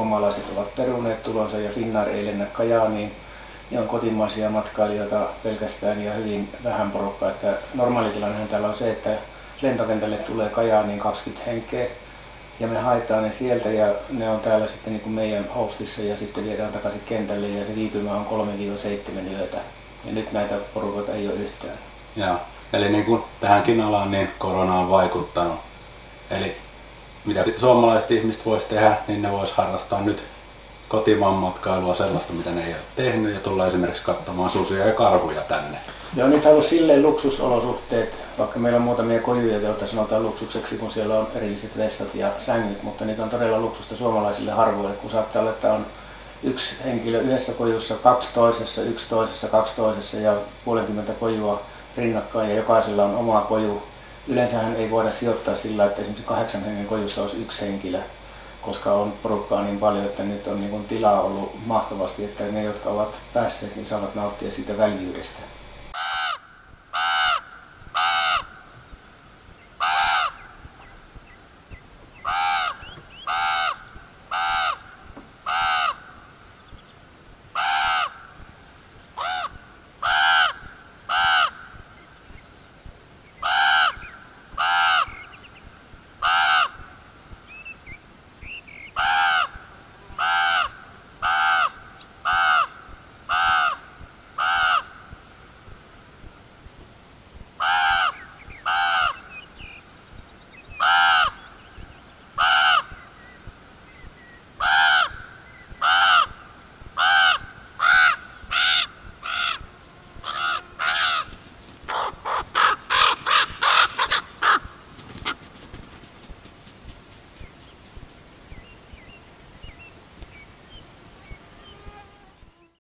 ulkomaalaiset ovat peruneet tulonsa ja Finnair ei lennä Kajaaniin. Ne on kotimaisia matkailijoita pelkästään ja hyvin vähän porukkaa. Että normaalitilannehan täällä on se, että lentokentälle tulee Kajaaniin 20 henkeä ja me haetaan ne sieltä ja ne on täällä sitten niin kuin meidän hostissa ja sitten viedään takaisin kentälle ja se viipymä on 3-7 yötä. Ja nyt näitä porukoita ei ole yhtään. Joo. Eli niin kuin tähänkin alaan niin korona on vaikuttanut. Eli mitä suomalaiset ihmiset vois tehdä, niin ne vois harrastaa nyt kotimaan matkailua, sellaista mitä ne ei ole tehnyt ja tulla esimerkiksi katsomaan susia ja karhuja tänne. Joo, nyt on ollut silleen luksusolosuhteet, vaikka meillä on muutamia kojuja, joita sanotaan luksukseksi, kun siellä on erilliset vessat ja sängyt, mutta niitä on todella luksusta suomalaisille harvoille, kun saattaa olla, että on yksi henkilö yhdessä kojussa, 2 toisessa, 1 toisessa, 2 toisessa ja 50 kojua rinnakkain ja jokaisella on oma koju. Yleensähän ei voida sijoittaa sillä, että esimerkiksi 8 hengen kojussa olisi 1 henkilö, koska on porukkaa niin paljon, että nyt on niin tilaa ollut mahtavasti, että ne, jotka ovat päässeet, niin saavat nauttia siitä väljyydestä.